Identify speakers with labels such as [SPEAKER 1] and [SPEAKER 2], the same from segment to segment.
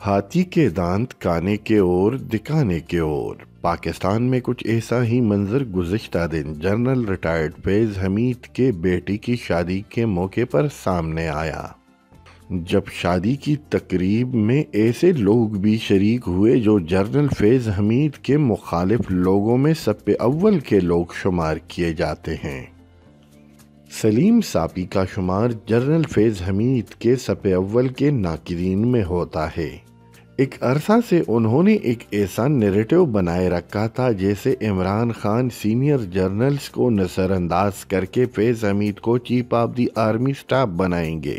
[SPEAKER 1] हाथी के दांत काने के ओर दिखाने के ओर। पाकिस्तान में कुछ ऐसा ही मंजर गुज़िश्ता दिन जनरल रिटायर्ड फैज़ हमीद के बेटी की शादी के मौके पर सामने आया, जब शादी की तकरीब में ऐसे लोग भी शरीक हुए जो जनरल फैज़ हमीद के मुखालिफ लोगों में सफ़े अव्वल के लोग शुमार किए जाते हैं। सलीम सापी का शुमार जनरल फैज़ हमीद के सफ़े अव्वल के नाकिरीन में होता है। एक अरसा से उन्होंने एक ऐसा नैरेटिव बनाए रखा था जैसे इमरान खान सीनियर जर्नल्स को नज़रअंदाज करके फैज़ हमीद को chief of the army staff बनाएंगे।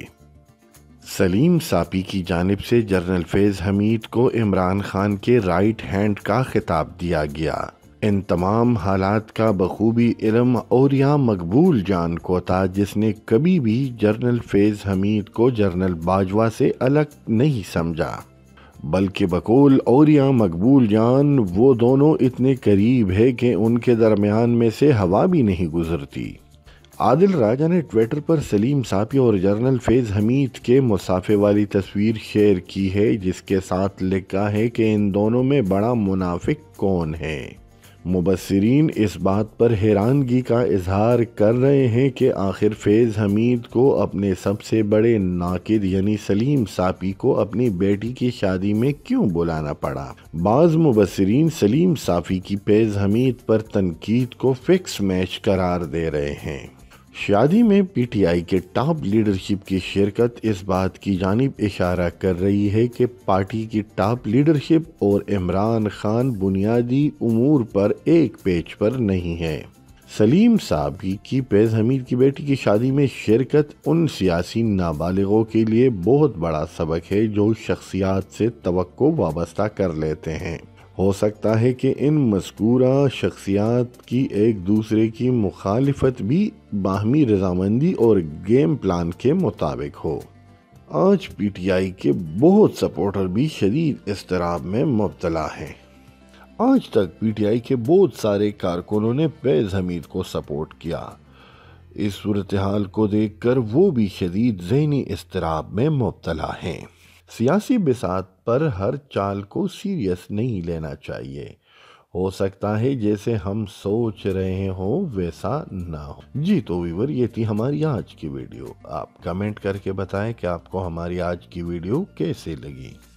[SPEAKER 1] सलीम सापी की जानिब से जनरल फैज़ हमीद को इमरान खान के राइट हैंड का खिताब दिया गया। इन तमाम हालात का बखूबी इल्म औरिया मकबूल जान को था, जिसने कभी भी जनरल फैज़ हमीद को जनरल बाजवा से अलग नहीं समझा, बल्कि बकौल औरिया मकबूल जान वो दोनों इतने करीब है कि उनके दरमियान में से हवा भी नहीं गुजरती। आदिल राजा ने ट्विटर पर सलीम सापी और जनरल फैज़ हमीद के मुसाफे वाली तस्वीर शेयर की है, जिसके साथ लिखा है कि इन दोनों में बड़ा मुनाफिक कौन है। मुबस्सिरीन इस बात पर हैरानगी का इजहार कर रहे हैं कि आखिर फैज़ हमीद को अपने सबसे बड़े नाकिद यानी सलीम सापी को अपनी बेटी की शादी में क्यों बुलाना पड़ा। बाज़ मुबस्सिरीन सलीम सापी की फैज़ हमीद पर तनकीद को फिक्स मैच करार दे रहे हैं। शादी में पीटीआई के टॉप लीडरशिप की शिरकत इस बात की जानिब इशारा कर रही है कि पार्टी की टॉप लीडरशिप और इमरान खान बुनियादी उमूर पर एक पेज पर नहीं है। सलीम सापी की फैज़ हमीद की बेटी की शादी में शिरकत उन सियासी नाबालिगों के लिए बहुत बड़ा सबक है जो शख्सियात से तवक्को वाबस्ता कर लेते हैं। हो सकता है कि इन मज़कूरा शख्सियात की एक दूसरे की मुखालिफत भी बाहमी रजामंदी और गेम प्लान के मुताबिक हो। आज पीटीआई के बहुत सपोर्टर भी शदीद इज़्तिराब में मुब्तला हैं। आज तक पीटीआई के बहुत सारे कारकुनों ने फैज़ हमीद को सपोर्ट किया। इस सूरत हाल को देखकर वो भी शदीद ज़हनी इज़्तिराब में मुब्तला हैं। सियासी बिसात पर हर चाल को सीरियस नहीं लेना चाहिए। हो सकता है जैसे हम सोच रहे हों वैसा ना हो। जी तो व्यूअर, ये थी हमारी आज की वीडियो। आप कमेंट करके बताएं कि आपको हमारी आज की वीडियो कैसे लगी।